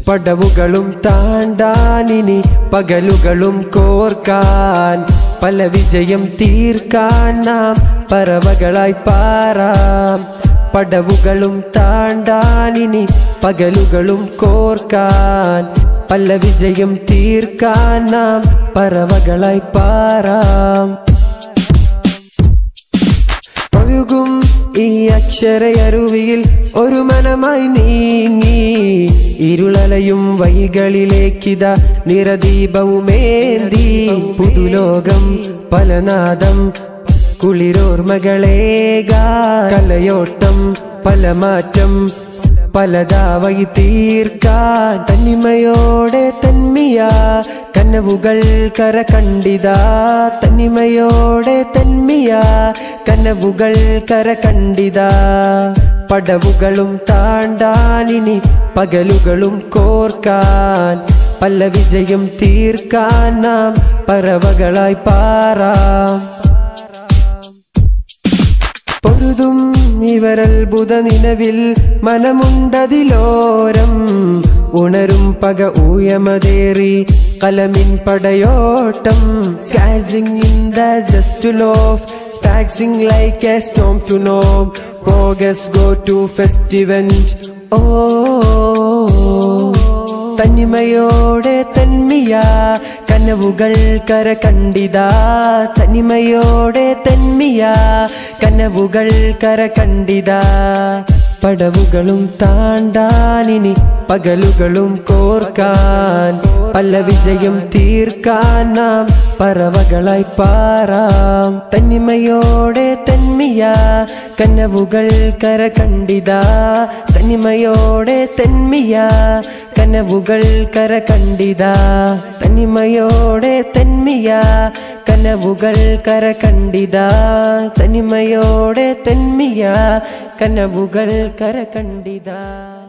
പടവുകളും താണ്ടാനിനി പകലുകളും കോർക്കാൻ പല വിജയം തീർക്കാൻ നാം പറവകളായി പാറാം പടവുകളും താണ്ടാനിനി പകലുകളും കോർക്കാൻ പല വിജയം തീർക്കാൻ നാം പറവകളായി പാറാം ഒഴുകും ഈ അക്ഷരയരുവിയിൽ ഒരു മനമായി നീങ്ങി ഇരുളലയും വഴികളിലേക്കിതാ നിറദീപവുമേന്തി പുതുലോകം പലനാദം കുളിരോർമകളേകാ കലയോട്ടം പല മാറ്റം പലതാവയി തീർക്കാൻ തനിമയോടെ തന്മിയ കനവുകൾ കര കണ്ടിതാ തനിമയോടെ തന്മിയ കനവുകൾ കര കണ്ടിതാ പടവുകളും താണ്ടാനിനി പകലുകളും കോർക്കാൻ പല വിജയം തീർക്കാൻ നാം പറവകളായി പാറാം പൊരുതും ഇവരത്ഭുത നിലവിൽ മനമുണ്ടതിലോരം ഉണരും പക ഊയമതേറി കലമിൻ പടയോട്ടം സ്കാസിംഗ് ഇൻ ദ ജസ്റ്റ് ടു ലോഫ് sparking like a storm to നോം പ്രോഗ്രസ് ഗോ ടു ഫെസ്റ്റിവന്റ് ഓ തനിമയോടെ തന്മിയ കനവുകൾ കര കണ്ടിതാ തനിമയോടെ തന്മിയ കനവുകൾ കര കണ്ടിതാ പടവുകളും താണ്ടാനിനി പകലുകളും കോർക്കാൻ പല വിജയം തീർക്കാൻ നാം പറവകളായി പാറാം തനിമയോടെ തന്മിയ കനവുകൾ കര കണ്ടിതാ തനിമയോടെ തന്മിയ കനവുകൾ കര കണ്ടിതാ തനിമയോടെ തന്മിയ കനവുകൾ കര കണ്ടിതാ തനിമയോടെ തന്മിയ കനവുകൾ കര കണ്ടിതാ